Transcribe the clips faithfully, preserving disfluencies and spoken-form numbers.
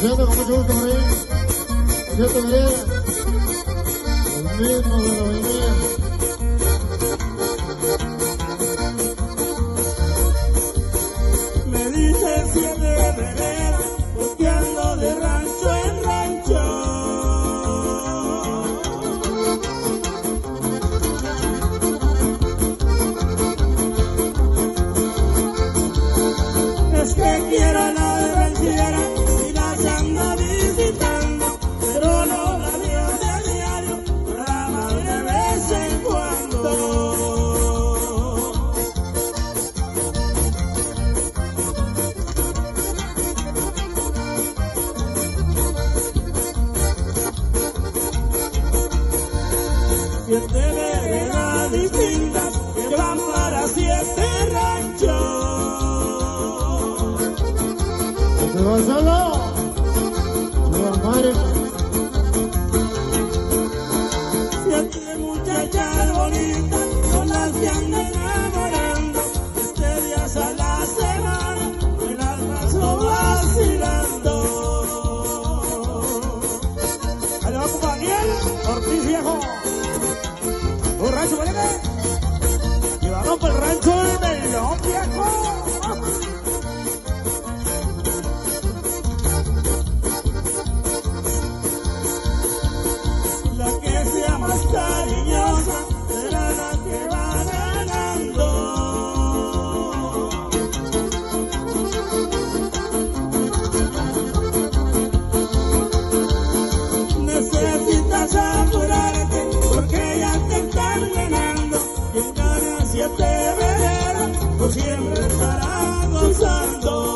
siento con mucho gusto por ahí. Lo siento, Gabriel. El mismo de la avenida. Me dice siete vereda, porque ando de rancho en rancho. Es que quiero a la ranchera y las anda visitando, pero no la veo de diario, la más de vez en cuando. Siete veredas distintas que van para siete ranchos. ¿Te vas solo? ¿Te vas madre? Siete muchachas bonitas son las que andan enamorando. Siete días a la semana me las paso vacilando. Allá va con Daniel Ortiz Viejo. Un rancho, ¿vale? Llevamos por el rancho del Melón Viejo. La que sea más cariñosa será la que va ganando. Necesitas apurarte porque ya te están ganando. Quien gana siete veredas por siempre estará gozando.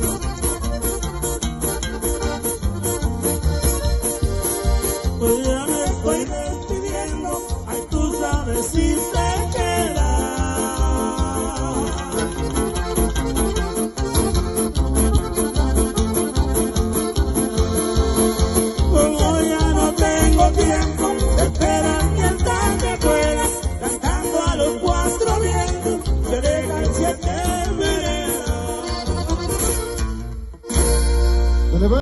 Pues ya